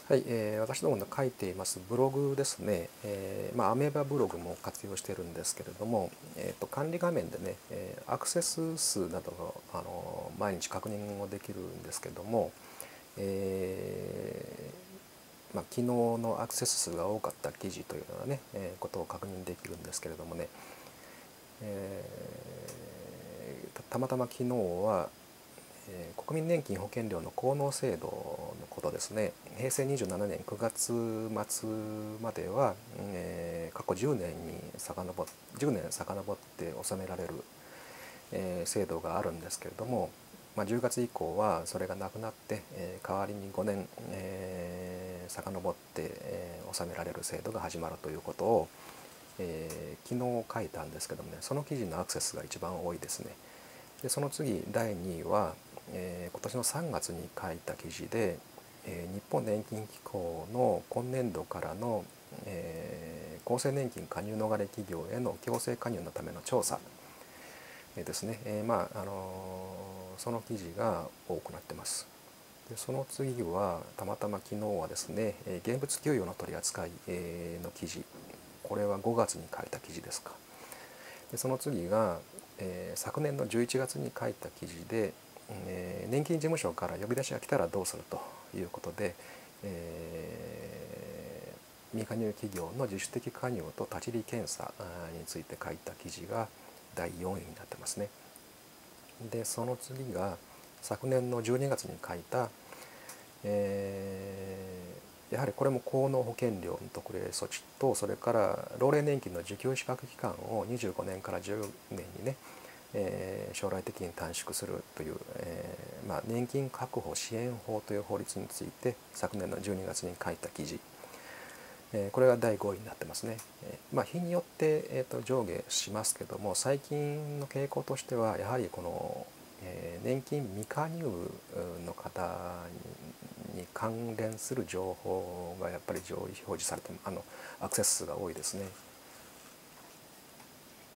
はい、私どもの書いていますブログですね、アメーバブログも活用しているんですけれども、管理画面でね、アクセス数などの、毎日確認をできるんですけれども、昨日のアクセス数が多かった記事というようなね、ことを確認できるんですけれどもね、えたまたま昨日は国民年金保険料の効能制度のことですね。平成27年9月末までは、過去10年に10年遡って納められる、制度があるんですけれども、10月以降はそれがなくなって、代わりに5年、遡って、納められる制度が始まるということを、昨日書いたんですけどもね、その記事のアクセスが一番多いですね。でその次第2位は、今年の3月に書いた記事で、日本年金機構の今年度からの、厚生年金加入逃れ企業への強制加入のための調査、ですね、その記事が多くなってます。でその次はたまたま昨日はですね、現物給与の取り扱い、の記事、これは5月に書いた記事ですか。でその次が、昨年の11月に書いた記事で、年金事務所から呼び出しが来たらどうするということで、未加入企業の自主的加入と立ち入り検査について書いた記事が第4位になってますね。でその次が昨年の12月に書いた、やはりこれも高納保険料の特例措置と、それから老齢年金の受給資格期間を25年から10年にね、将来的に短縮するという、年金確保支援法という法律について昨年の12月に書いた記事、これが第5位になってますね。日によって、上下しますけども、最近の傾向としてはやはりこの、年金未加入の方に関連する情報がやっぱり上位表示されて、アクセス数が多いですね。